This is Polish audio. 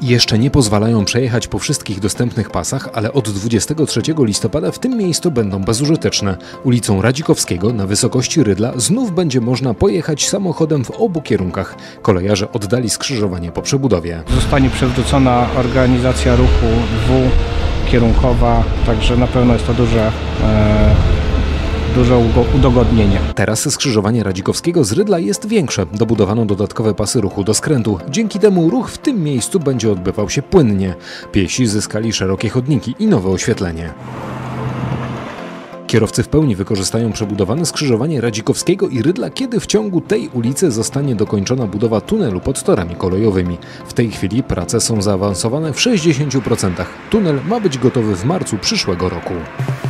Jeszcze nie pozwalają przejechać po wszystkich dostępnych pasach, ale od 23 listopada w tym miejscu będą bezużyteczne. Ulicą Radzikowskiego na wysokości Rydla znów będzie można pojechać samochodem w obu kierunkach. Kolejarze oddali skrzyżowanie po przebudowie. Zostanie przywrócona organizacja ruchu dwukierunkowa, także na pewno jest to duże udogodnienie. Teraz skrzyżowanie Radzikowskiego z Rydla jest większe. Dobudowano dodatkowe pasy ruchu do skrętu. Dzięki temu ruch w tym miejscu będzie odbywał się płynnie. Piesi zyskali szerokie chodniki i nowe oświetlenie. Kierowcy w pełni wykorzystają przebudowane skrzyżowanie Radzikowskiego i Rydla, kiedy w ciągu tej ulicy zostanie dokończona budowa tunelu pod torami kolejowymi. W tej chwili prace są zaawansowane w 60%. Tunel ma być gotowy w marcu przyszłego roku.